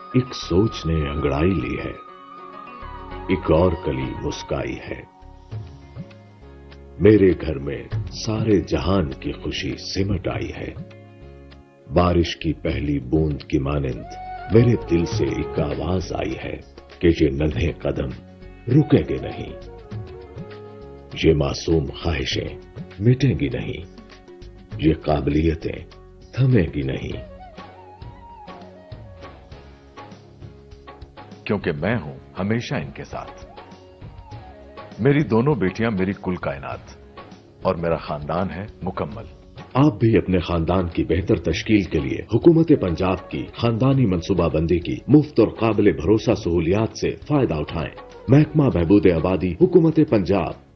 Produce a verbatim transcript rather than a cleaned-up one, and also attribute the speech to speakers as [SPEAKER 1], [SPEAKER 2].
[SPEAKER 1] एक सोच ने अंगड़ाई ली है, एक और कली मुस्काई है। मेरे घर में सारे जहान की खुशी सिमट आई है। बारिश की पहली बूंद की मानिंद मेरे दिल से एक आवाज आई है कि ये नन्हे कदम रुकेंगे नहीं, ये मासूम ख्वाहिशें मिटेंगी नहीं, ये काबिलियतें थमेंगी नहीं।
[SPEAKER 2] क्योंकि मैं हूं हमेशा इनके साथ। मेरी दोनों बेटियां मेरी कुल कायनात और मेरा खानदान है मुकम्मल।
[SPEAKER 1] आप भी अपने खानदान की बेहतर तश्कील के लिए हुकूमत पंजाब की खानदानी मनसूबाबंदी की मुफ्त और काबिल भरोसा सहूलियात से फायदा उठाएं। महकमा बहबूद आबादी, हुकूमत पंजाब।